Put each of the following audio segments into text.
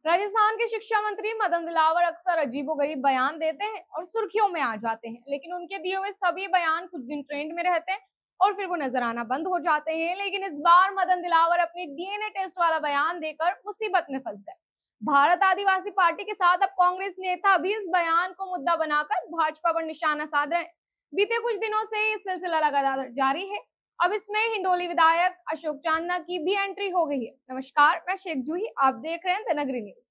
राजस्थान के शिक्षा मंत्री मदन दिलावर अक्सर अजीबोगरीब बयान देते हैं और सुर्खियों में आ जाते हैं, लेकिन उनके दिए हुए सभी बयान कुछ दिन ट्रेंड में रहते हैं और फिर वो नजर आना बंद हो जाते हैं। लेकिन इस बार मदन दिलावर अपनी डीएनए टेस्ट वाला बयान देकर मुसीबत में फंस गए। भारत आदिवासी पार्टी के साथ अब कांग्रेस नेता भी इस बयान को मुद्दा बनाकर भाजपा पर निशाना साध रहे हैं। बीते कुछ दिनों से ये सिलसिला लगातार जारी है। अब इसमें हिंडोली विधायक अशोक चांदना की भी एंट्री हो गई है। नमस्कार, मैं शेख जूही, आप देख रहे हैं द नगरी न्यूज।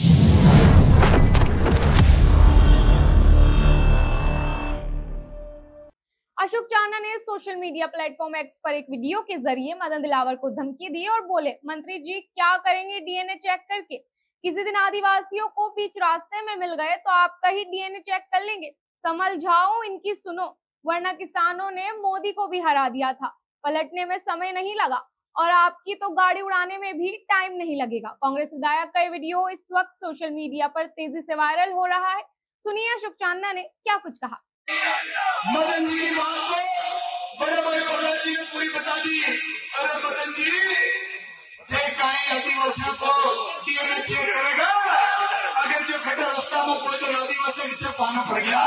अशोक चांदना ने सोशल मीडिया प्लेटफॉर्म एक्स पर एक वीडियो के जरिए मदन दिलावर को धमकी दी और बोले, मंत्री जी क्या करेंगे डीएनए चेक करके? किसी दिन आदिवासियों को बीच रास्ते में मिल गए तो आपका ही डीएनए चेक कर लेंगे। संभल जाओ, इनकी सुनो, वरना किसानों ने मोदी को भी हरा दिया था। पलटने में समय नहीं लगा और आपकी तो गाड़ी उड़ाने में भी टाइम नहीं लगेगा। कांग्रेस विधायक का ये वीडियो इस वक्त सोशल मीडिया पर तेजी से वायरल हो रहा है। सुनिए अशोक चांदना ने क्या कुछ कहा। मदन जी की बात को बड़े प्रहलाद जी ने पूरी बता दी। अरे मदन जी, आदिवासियों को डीएनए चेक करेगा? अगर जो खड्डा रास्ता में कोई तो आदिवासी कितने पाना पड़ गया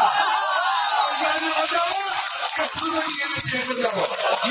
डीएनए चेक हो जाओ,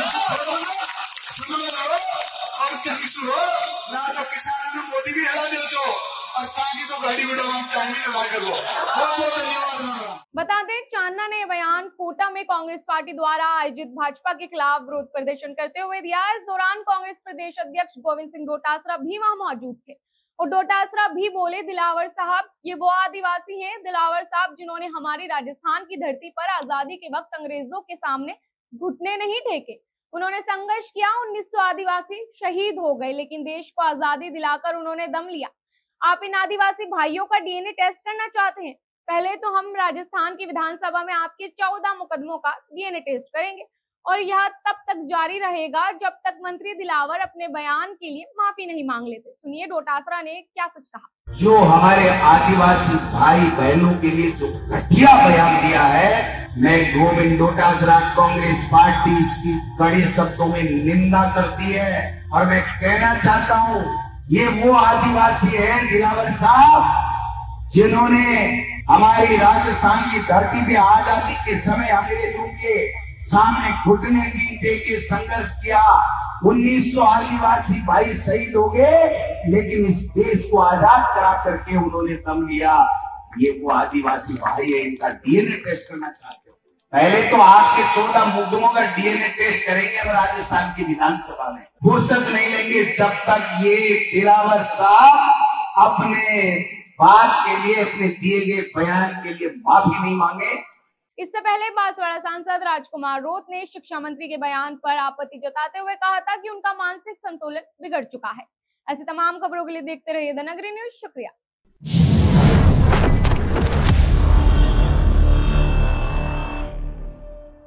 सुनो और कहीं सुनो ना तो किसानों ने मोदी भी हरा दे और ताकि तो गाड़ी उड़ावा टाइम ही लगा कर लो। बहुत धन्यवाद। बता दें, चांदना ने बयान कोटा में कांग्रेस पार्टी द्वारा आयोजित भाजपा के खिलाफ विरोध प्रदर्शन करते हुए दिया। इस दौरान कांग्रेस प्रदेश अध्यक्ष गोविंद सिंह डोटासरा भी वहां मौजूद थे और डोटासरा भी बोले, दिलावर साहब ये वो आदिवासी हैं, दिलावर साहब जिन्होंने हमारी राजस्थान की धरती पर आजादी के वक्त अंग्रेजों के सामने घुटने नहीं टेके। उन्होंने संघर्ष किया, 1900 आदिवासी शहीद हो गए, लेकिन देश को आजादी दिलाकर उन्होंने दम लिया। आप इन आदिवासी भाइयों का डीएनए टेस्ट करना चाहते हैं? पहले तो हम राजस्थान की विधानसभा में आपके 14 मुकदमों का डीएनए टेस्ट करेंगे और यह तब तक जारी रहेगा जब तक मंत्री दिलावर अपने बयान के लिए माफी नहीं मांग लेते। सुनिए डोटासरा ने क्या कुछ कहा। जो हमारे आदिवासी भाई बहनों के लिए जो घटिया बयान दिया है, मैं गोविंद डोटासरा कांग्रेस पार्टी इसकी कड़े शब्दों में निंदा करती है और मैं कहना चाहता हूँ, ये वो आदिवासी है दिलावर साहब जिन्होंने हमारी राजस्थान की धरती पे आजादी के समय अंग्रेजों के सामने घुटने पीटे के संघर्ष किया। 1900 आदिवासी भाई शहीद हो गए, लेकिन इस देश को आजाद करा करके उन्होंने दम लिया। ये वो आदिवासी भाई है, इनका डीएनए टेस्ट करना चाहते हो? पहले तो आपके 14 मुकदमों का डीएनए टेस्ट करेंगे हम राजस्थान की विधानसभा में। फुर्सत नहीं लेंगे जब तक ये दिलावर साहब अपने बात के लिए, अपने दिए गए बयान के लिए माफी नहीं मांगे। इससे पहले बांसवाड़ा सांसद राजकुमार रोत ने शिक्षा मंत्री के बयान पर आपत्ति जताते हुए कहा था कि उनका मानसिक संतुलन बिगड़ चुका है। ऐसी तमाम खबरों के लिए देखते रहिए द नगरी न्यूज। शुक्रिया।